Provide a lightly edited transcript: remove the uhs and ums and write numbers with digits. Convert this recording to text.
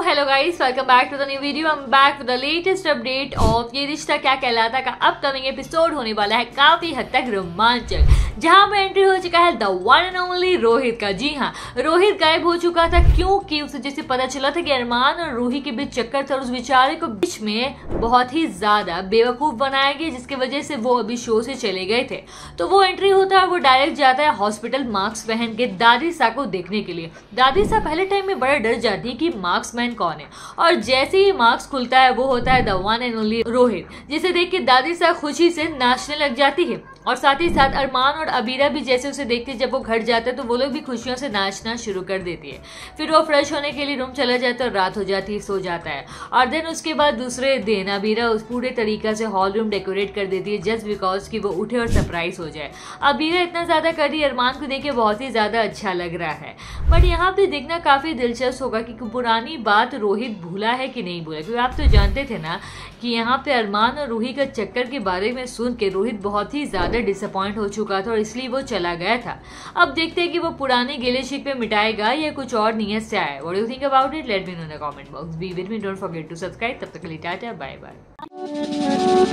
Hello guys, welcome back to the new video. I am back with the latest update of Yeh Rishta क्या कहलाता का upcoming episode होने वाला है काफी हद तक रोमांचक, जहां पे एंट्री हो चुका है the one and only Rohit का। जी हाँ, रोहित गायब हो चुका था क्योंकि उसे जैसे पता चला था कि अरमान और रूही के बीच चक्कर था और उस बेचारे को बीच में बहुत ही ज्यादा बेवकूफ बनाया गया, जिसकी वजह से वो अभी शो से चले गए थे। तो वो एंट्री होता है, वो डायरेक्ट जाता है हॉस्पिटल मास्क पहन के दादी सा को देखने के लिए। दादी सा पहले टाइम में बड़ा डर जाती है कि मार्क्समैन कौन है, और जैसे ही मार्क्स खुलता है वो होता है the one and only Rohit, जिसे देख के दादी सा खुशी से नाचने लग जाती है। और साथ ही साथ अरमान और अबीरा भी जैसे उसे देखते जब वो घर जाता है तो वो लोग भी खुशियों से नाचना शुरू कर देती है। फिर वो फ्रेश होने के लिए रूम चला जाता है और रात हो जाती है, सो जाता है। और देन उसके बाद दूसरे दिन अबीरा उस पूरे तरीका से हॉल रूम डेकोरेट कर देती है जस्ट बिकॉज कि वो उठे और सरप्राइज हो जाए। अबीरा इतना ज्यादा कर रही है, अरमान को देख के बहुत ही ज्यादा अच्छा लग रहा है। बट यहाँ पे देखना काफी दिलचस्प होगा कि पुरानी बात रोहित भूला है कि नहीं भूला, क्योंकि आप तो जानते थे ना कि यहाँ पे अरमान और रूही का चक्कर के बारे में सुन के रोहित बहुत ही ज्यादा डिसअपॉइंट हो चुका था और इसलिए वो चला गया था। अब देखते हैं कि वो पुराने गिले शिकवे मिटाएगा या कुछ और नियत से आया। What do you think about it? Let me know in the comment box. Be with me, don't forget to subscribe. तब तक के लिए टाटा, बाय बाय।